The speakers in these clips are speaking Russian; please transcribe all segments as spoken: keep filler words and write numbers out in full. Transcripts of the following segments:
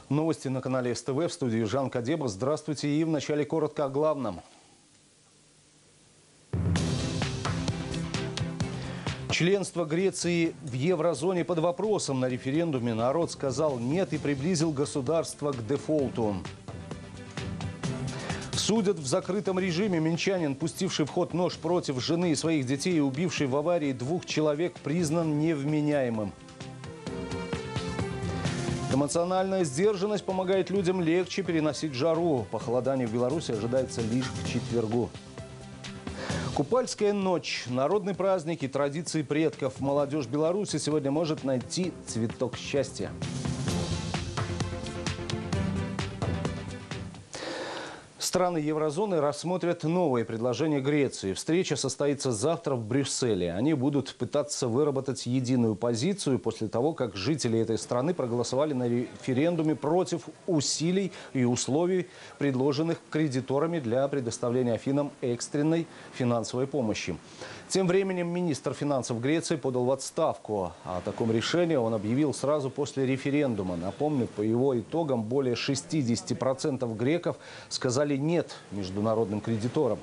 Новости на канале СТВ, в студии Жан Кадеба. Здравствуйте, и вначале коротко о главном. Членство Греции в еврозоне под вопросом. На референдуме народ сказал «нет» и приблизил государство к дефолту. Судят в закрытом режиме. Минчанин, пустивший в ход нож против жены и своих детей и убивший в аварии двух человек, признан невменяемым. Эмоциональная сдержанность помогает людям легче переносить жару. Похолодание в Беларуси ожидается лишь к четвергу. Купальская ночь, народный праздник и традиции предков. Молодежь Беларуси сегодня может найти цветок счастья. Страны еврозоны рассмотрят новые предложения Греции. Встреча состоится завтра в Брюсселе. Они будут пытаться выработать единую позицию после того, как жители этой страны проголосовали на референдуме против усилий и условий, предложенных кредиторами для предоставления Афинам экстренной финансовой помощи. Тем временем министр финансов Греции подал в отставку. О таком решении он объявил сразу после референдума. Напомню, по его итогам более шестидесяти процентов греков сказали «нет» международным кредиторам.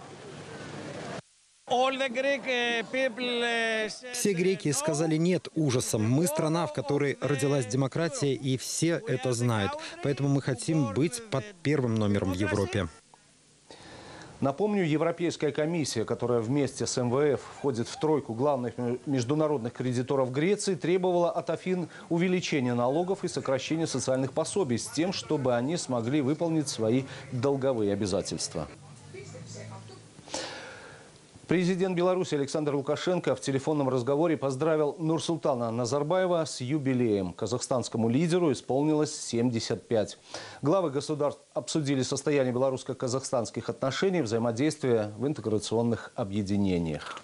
Все греки сказали «нет» ужасом. Мы страна, в которой родилась демократия, и все это знают. Поэтому мы хотим быть под первым номером в Европе. Напомню, Европейская комиссия, которая вместе с эм вэ эф входит в тройку главных международных кредиторов Греции, требовала от Афин увеличения налогов и сокращения социальных пособий с тем, чтобы они смогли выполнить свои долговые обязательства. Президент Беларуси Александр Лукашенко в телефонном разговоре поздравил Нурсултана Назарбаева с юбилеем. Казахстанскому лидеру исполнилось семьдесят пять. Главы государств обсудили состояние белорусско-казахстанских отношений, взаимодействие в интеграционных объединениях.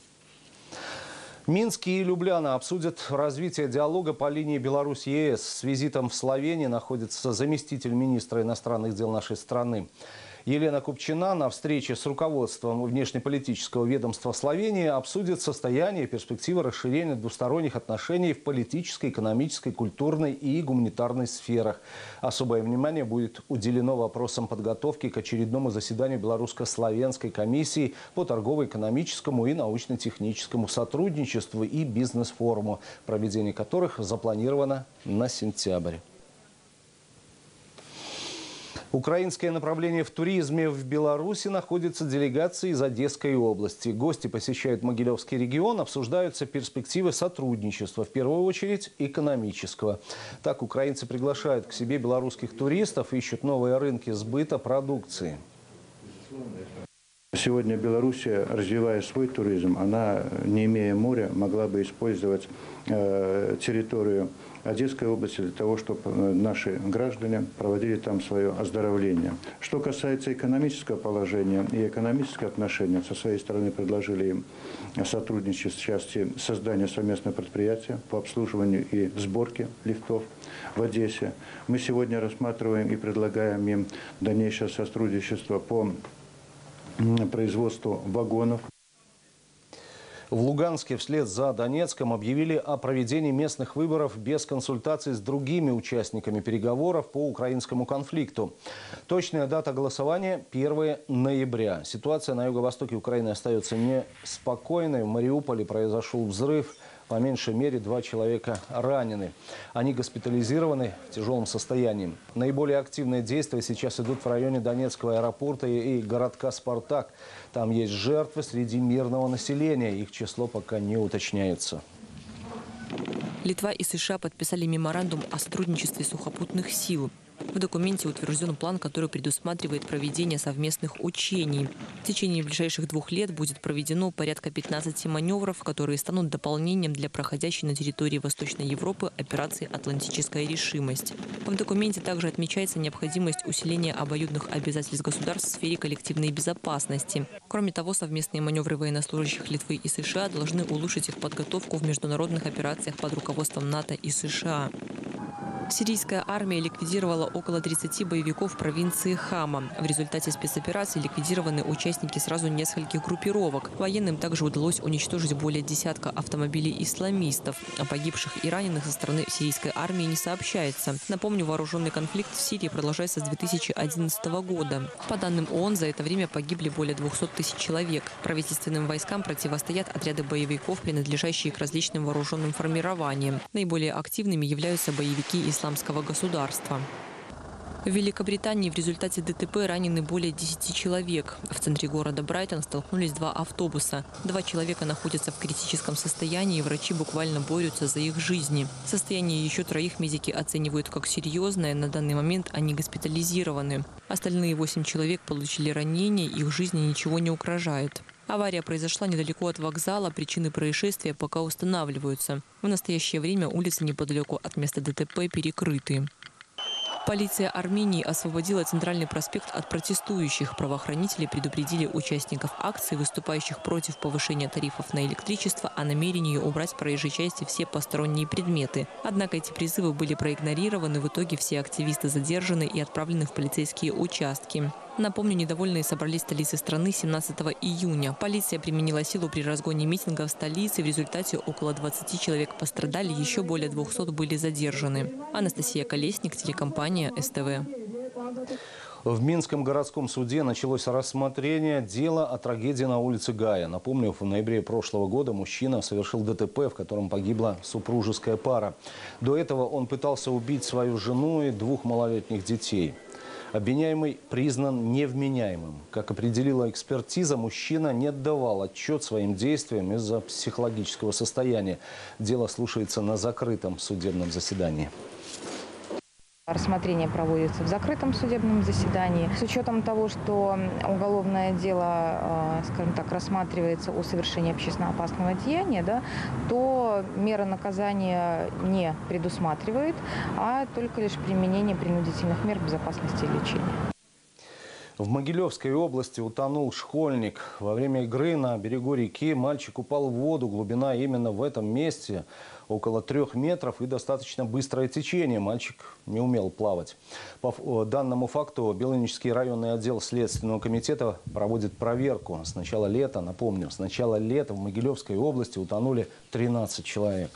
Минск и Любляна обсудят развитие диалога по линии Беларусь-е эс. С визитом в Словении находится заместитель министра иностранных дел нашей страны. Елена Купчина на встрече с руководством внешнеполитического ведомства Словении обсудит состояние и перспективы расширения двусторонних отношений в политической, экономической, культурной и гуманитарной сферах. Особое внимание будет уделено вопросам подготовки к очередному заседанию Белорусско-славянской комиссии по торгово-экономическому и научно-техническому сотрудничеству и бизнес-форуму, проведение которых запланировано на сентябрь. Украинское направление в туризме в Беларуси находится делегацией из Одесской области. Гости посещают Могилевский регион, обсуждаются перспективы сотрудничества, в первую очередь экономического. Так украинцы приглашают к себе белорусских туристов, ищут новые рынки сбыта продукции. Сегодня Белоруссия, развивая свой туризм, она, не имея моря, могла бы использовать э, территорию Одесской области для того, чтобы наши граждане проводили там свое оздоровление. Что касается экономического положения и экономических отношений, со своей стороны предложили им сотрудничать в части создания совместного предприятия по обслуживанию и сборке лифтов в Одессе. Мы сегодня рассматриваем и предлагаем им дальнейшее сотрудничество по производству вагонов. В Луганске вслед за Донецком объявили о проведении местных выборов без консультаций с другими участниками переговоров по украинскому конфликту. Точная дата голосования – первое ноября. Ситуация на юго-востоке Украины остается неспокойной. В Мариуполе произошел взрыв. По меньшей мере два человека ранены. Они госпитализированы в тяжелом состоянии. Наиболее активные действия сейчас идут в районе Донецкого аэропорта и городка Спартак. Там есть жертвы среди мирного населения. Их число пока не уточняется. Литва и США подписали меморандум о сотрудничестве сухопутных сил. В документе утвержден план, который предусматривает проведение совместных учений. В течение ближайших двух лет будет проведено порядка пятнадцати маневров, которые станут дополнением для проходящей на территории Восточной Европы операции «Атлантическая решимость». В документе также отмечается необходимость усиления обоюдных обязательств государств в сфере коллективной безопасности. Кроме того, совместные маневры военнослужащих Литвы и США должны улучшить их подготовку в международных операциях под руководством НАТО и США. Сирийская армия ликвидировала около тридцати боевиков в провинции Хама. В результате спецоперации ликвидированы участники сразу нескольких группировок. Военным также удалось уничтожить более десятка автомобилей исламистов. О погибших и раненых со стороны сирийской армии не сообщается. Напомню, вооруженный конфликт в Сирии продолжается с две тысячи одиннадцатого года. По данным ООН, за это время погибли более двухсот тысяч человек. Правительственным войскам противостоят отряды боевиков, принадлежащие к различным вооруженным формированиям. Наиболее активными являются боевики исламистов. Исламского государства. В Великобритании в результате ДТП ранены более десяти человек. В центре города Брайтон столкнулись два автобуса. Два человека находятся в критическом состоянии, и врачи буквально борются за их жизни. Состояние еще троих медики оценивают как серьезное. На данный момент они госпитализированы. Остальные восемь человек получили ранения, их жизни ничего не угрожает. Авария произошла недалеко от вокзала. Причины происшествия пока устанавливаются. В настоящее время улицы неподалеку от места ДТП перекрыты. Полиция Армении освободила центральный проспект от протестующих. Правоохранители предупредили участников акции, выступающих против повышения тарифов на электричество, о намерении убрать с проезжей части все посторонние предметы. Однако эти призывы были проигнорированы. В итоге все активисты задержаны и отправлены в полицейские участки. Напомню, недовольные собрались в столице страны семнадцатого июня. Полиция применила силу при разгоне митинга в столице. В результате около двадцати человек пострадали, еще более двухсот были задержаны. Анастасия Колесник, телекомпания СТВ. В Минском городском суде началось рассмотрение дела о трагедии на улице Гая. Напомню, в ноябре прошлого года мужчина совершил ДТП, в котором погибла супружеская пара. До этого он пытался убить свою жену и двух малолетних детей. Обвиняемый признан невменяемым. Как определила экспертиза, мужчина не отдавал отчет своим действиям из-за психологического состояния. Дело слушается на закрытом судебном заседании. Рассмотрение проводится в закрытом судебном заседании. С учетом того, что уголовное дело, скажем так, рассматривается о совершении общественно опасного деяния, да, то мера наказания не предусматривает, а только лишь применение принудительных мер безопасности и лечения. В Могилевской области утонул школьник. Во время игры на берегу реки мальчик упал в воду. Глубина именно в этом месте около трех метров и достаточно быстрое течение. Мальчик не умел плавать. По данному факту Белынический районный отдел Следственного комитета проводит проверку. С начала лета, напомню, с начала лета в Могилевской области утонули тринадцать человек.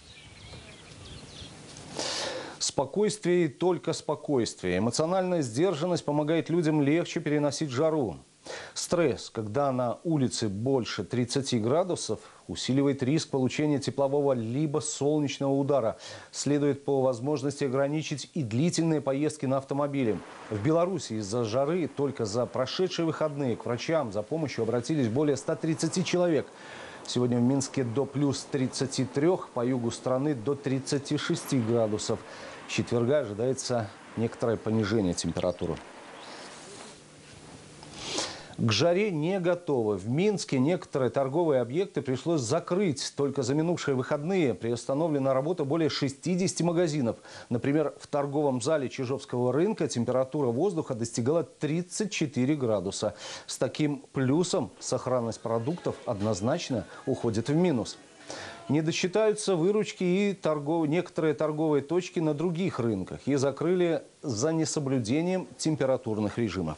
Спокойствие и только спокойствие. Эмоциональная сдержанность помогает людям легче переносить жару. Стресс, когда на улице больше тридцати градусов, усиливает риск получения теплового либо солнечного удара. Следует по возможности ограничить и длительные поездки на автомобиле. В Беларуси из-за жары только за прошедшие выходные к врачам за помощью обратились более ста тридцати человек. Сегодня в Минске до плюс тридцати трёх, по югу страны до тридцати шести градусов. С четверга ожидается некоторое понижение температуры. К жаре не готовы. В Минске некоторые торговые объекты пришлось закрыть. Только за минувшие выходные приостановлена работа более шестидесяти магазинов. Например, в торговом зале Чижовского рынка температура воздуха достигала тридцати четырёх градуса. С таким плюсом сохранность продуктов однозначно уходит в минус. Не досчитаются выручки и торгов... некоторые торговые точки на других рынках. Их закрыли за несоблюдением температурных режимов.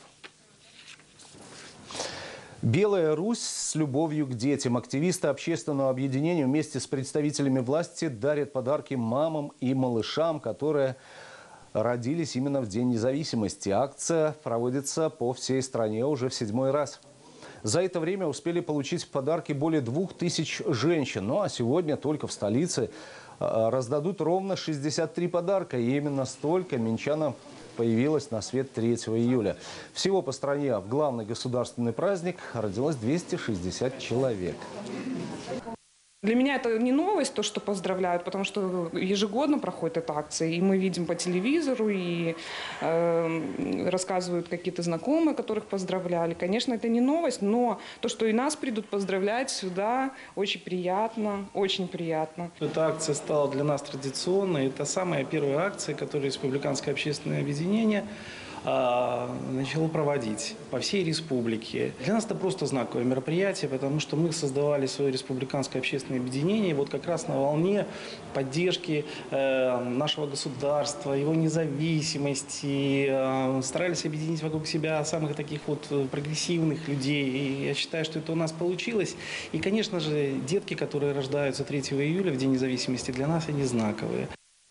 «Белая Русь с любовью к детям». Активисты общественного объединения вместе с представителями власти дарят подарки мамам и малышам, которые родились именно в День независимости. Акция проводится по всей стране уже в седьмой раз. За это время успели получить подарки более двух тысяч женщин. Ну а сегодня только в столице раздадут ровно шестьдесят три подарка. И именно столько минчанам появилась на свет третьего июля. Всего по стране в главный государственный праздник родилось двести шестьдесят человек. Для меня это не новость, то, что поздравляют, потому что ежегодно проходит эта акция. И мы видим по телевизору, и э, рассказывают какие-то знакомые, которых поздравляли. Конечно, это не новость, но то, что и нас придут поздравлять сюда, очень приятно, очень приятно. Эта акция стала для нас традиционной. Это самая первая акция, которую Республиканское общественное объединение начало проводить по всей республике. Для нас это просто знаковое мероприятие, потому что мы создавали свое республиканское общественное объединение вот как раз на волне поддержки нашего государства, его независимости, старались объединить вокруг себя самых таких вот прогрессивных людей. И я считаю, что это у нас получилось. И, конечно же, детки, которые рождаются третьего июля, в День независимости, для нас они знаковые.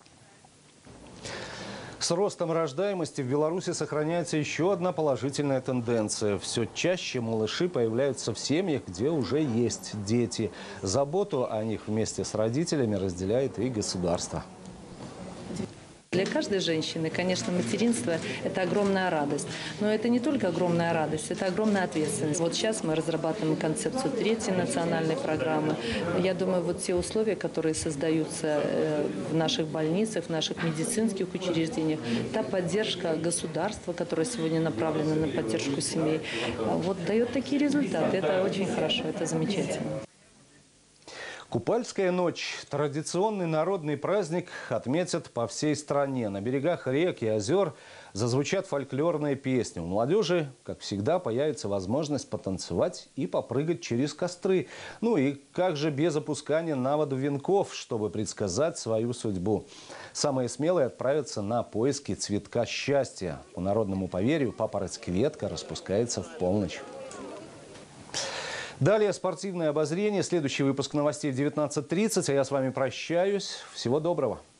С ростом рождаемости в Беларуси сохраняется еще одна положительная тенденция. Все чаще малыши появляются в семьях, где уже есть дети. Заботу о них вместе с родителями разделяет и государство. Для каждой женщины, конечно, материнство – это огромная радость. Но это не только огромная радость, это огромная ответственность. Вот сейчас мы разрабатываем концепцию третьей национальной программы. Я думаю, вот те условия, которые создаются в наших больницах, в наших медицинских учреждениях, та поддержка государства, которая сегодня направлена на поддержку семей, вот дает такие результаты. Это очень хорошо, это замечательно. Купальская ночь – традиционный народный праздник отметят по всей стране. На берегах рек и озер зазвучат фольклорные песни. У молодежи, как всегда, появится возможность потанцевать и попрыгать через костры. Ну и как же без опускания на воду венков, чтобы предсказать свою судьбу. Самые смелые отправятся на поиски цветка счастья. По народному поверью, папороть-кветка распускается в полночь. Далее спортивное обозрение. Следующий выпуск новостей в девятнадцать тридцать. А я с вами прощаюсь. Всего доброго.